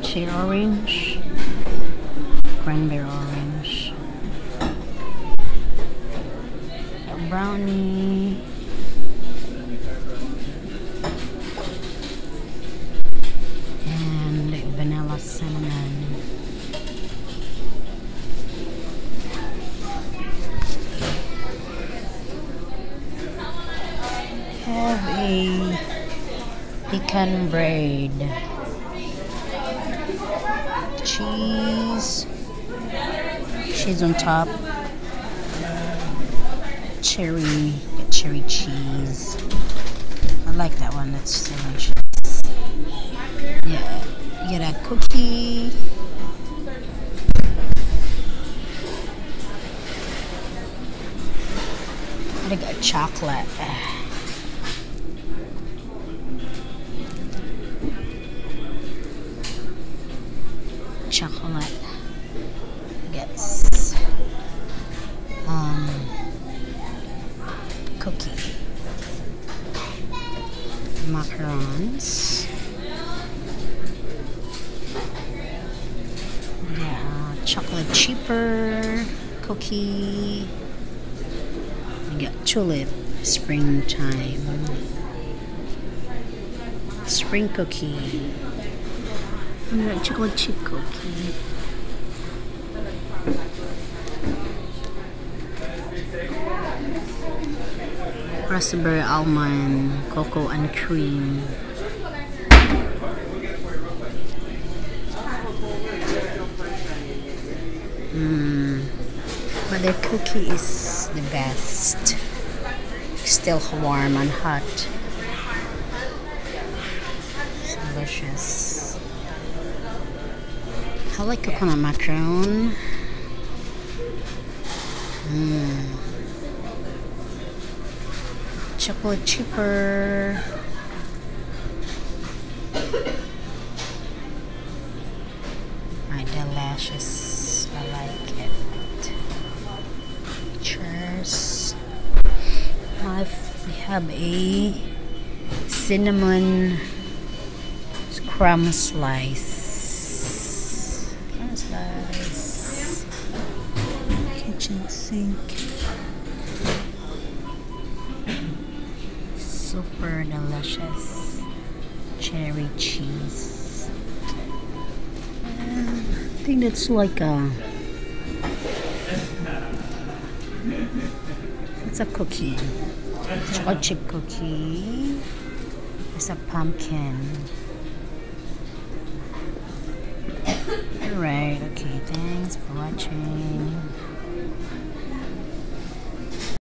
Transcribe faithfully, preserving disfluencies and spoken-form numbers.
Shade orange, cranberry orange, a brownie, and vanilla cinnamon. Have a pecan bread, cheese, cheese on top, cherry, cherry cheese. I like that one. That's delicious. Yeah, you get a cookie. I got chocolate. Chocolate. Yes. Um, cookie. Macarons. Yeah, chocolate chipper. Cookie. We got tulip. Springtime. Spring cookie. And a chocolate chip cookie. Raspberry almond, cocoa and cream. Mmm. But the cookie is the best. Still warm and hot. It's delicious. I like coconut macaron. Mmm. Chocolate chipper. My delicious. I like it. Cheers. We have a cinnamon crumb slice. Crumb slice. Kitchen sink. Super delicious. Cherry cheese. Uh, I think that's like a. It's a cookie. Chocolate chip cookie. It's a pumpkin. Alright, okay, thanks for watching.